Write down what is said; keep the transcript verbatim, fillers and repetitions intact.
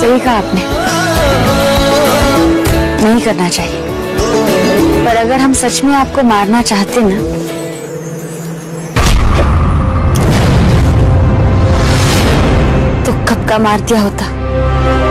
सही कहा आपने, नहीं करना चाहिए। पर अगर हम सच में आपको मारना चाहते ना, तो कब का मार दिया होता।